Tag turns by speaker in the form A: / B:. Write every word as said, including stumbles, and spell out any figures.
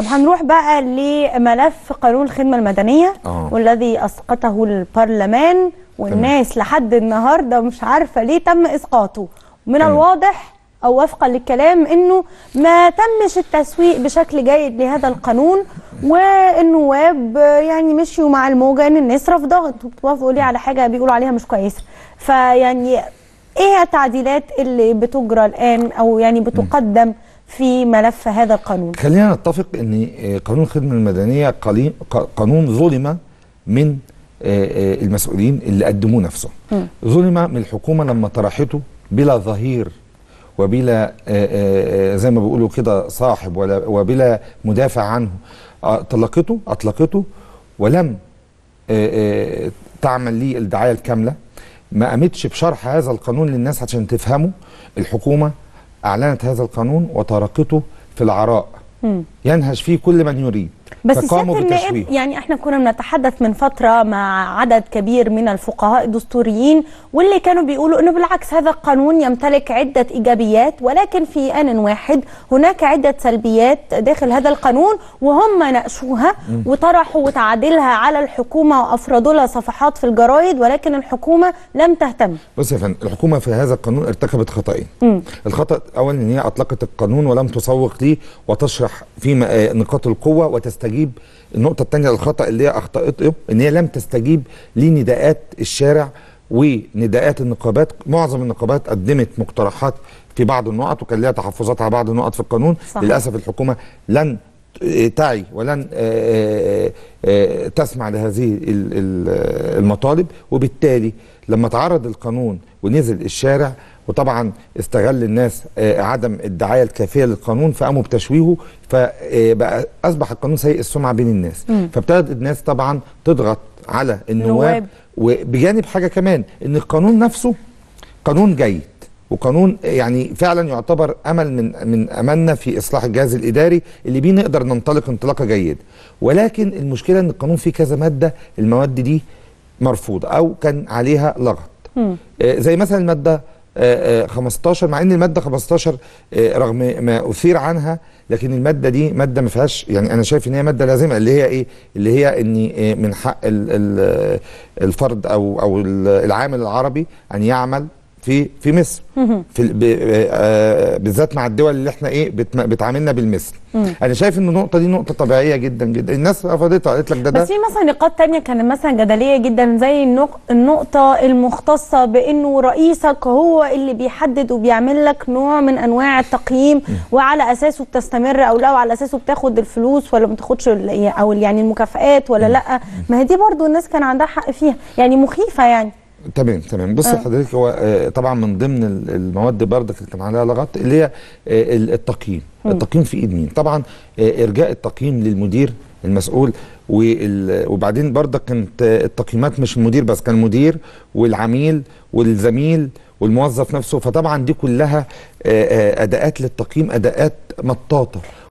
A: هنروح بقى لملف قانون الخدمة المدنية آه. والذي أسقطه البرلمان، والناس تمام. لحد النهاردة مش عارفة ليه تم إسقاطه. من تمام. الواضح أو وفقا للكلام إنه ما تمش التسويق بشكل جيد لهذا القانون، والنواب يعني مشيوا مع الموجة إن الناس رفضها. انتوا بتوافقوا ليه على حاجة بيقولوا عليها مش كويسة؟ فيعني إيه التعديلات اللي بتجرى الآن أو يعني بتقدم في ملف هذا القانون؟
B: خلينا نتفق ان قانون الخدمه المدنيه قانون ظلم من المسؤولين اللي قدموه نفسهم. ظلم من الحكومه لما طرحته بلا ظهير وبلا زي ما بيقولوا كده صاحب ولا وبلا مدافع عنه. طلقته اطلقته ولم تعمل ليه الدعايه الكامله، ما قامتش بشرح هذا القانون للناس عشان تفهمه. الحكومه أعلنت هذا القانون وتركته في العراء مم. ينهش فيه كل من يريد.
A: بس سيادة النائب، يعني احنا كنا بنتحدث من فترة مع عدد كبير من الفقهاء الدستوريين واللي كانوا بيقولوا انه بالعكس هذا القانون يمتلك عدة ايجابيات، ولكن في آن واحد هناك عدة سلبيات داخل هذا القانون، وهم ناقشوها وطرحوا وتعديلها على الحكومة وافرضوا لها صفحات في الجرايد، ولكن الحكومة لم تهتم.
B: بص يا فندم، الحكومة في هذا القانون ارتكبت خطأين. الخطأ الاول ان هي اطلقت القانون ولم تسوق ليه وتشرح في نقاط القوة وتستجيب. النقطة الثانية الخطأ اللي هي أخطأته إن هي لم تستجيب لنداءات الشارع ونداءات النقابات. معظم النقابات قدمت مقترحات في بعض النقط وكان لها تحفظات على بعض النقط في القانون. صحيح. للأسف الحكومة لن تعي ولن تسمع لهذه المطالب، وبالتالي لما تعرض القانون ونزل الشارع وطبعا استغل الناس عدم الدعايه الكافيه للقانون فقاموا بتشويهه، فبقى اصبح القانون سيء السمعه بين الناس. فابتدت الناس طبعا تضغط على النواب، وبجانب حاجه كمان ان القانون نفسه قانون جيد وقانون يعني فعلا يعتبر امل من من املنا في اصلاح الجهاز الاداري اللي بيه نقدر ننطلق انطلاقه جيده. ولكن المشكله ان القانون فيه كذا ماده، المواد دي مرفوضه او كان عليها لغط. زي مثلا الماده خمستاشر، مع ان الماده خمستاشر رغم ما اثير عنها لكن الماده دي ماده ما فيهاش، يعني انا شايف ان هي ماده لازمه، اللي هي ايه؟ اللي هي ان من حق الفرد او او العامل العربي ان يعمل في في مصر، في بالذات مع الدول اللي احنا ايه بتعاملنا بالمثل. انا شايف ان النقطه دي نقطه طبيعيه جدا جدا، الناس رفضتها قالت لك ده ده
A: بس في مثلا نقاط ثانيه كانت مثلا جدليه جدا، زي النقطه المختصه بانه رئيسك هو اللي بيحدد وبيعمل لك نوع من انواع التقييم م. وعلى اساسه بتستمر او لا، وعلى اساسه بتاخد الفلوس ولا ما بتاخدش او يعني المكافآت ولا م. لا. ما هي دي برضو الناس كان عندها حق فيها، يعني مخيفه يعني.
B: تمام تمام. بص حضرتك، هو طبعا من ضمن المواد برضك اللي كان عليها لغط اللي هي التقييم. م. التقييم في ايد مين؟ طبعا ارجاء التقييم للمدير المسؤول، وبعدين برضك كانت التقييمات مش المدير بس، كان المدير والعميل والزميل والموظف نفسه. فطبعا دي كلها اداءات للتقييم، اداءات مطاطه.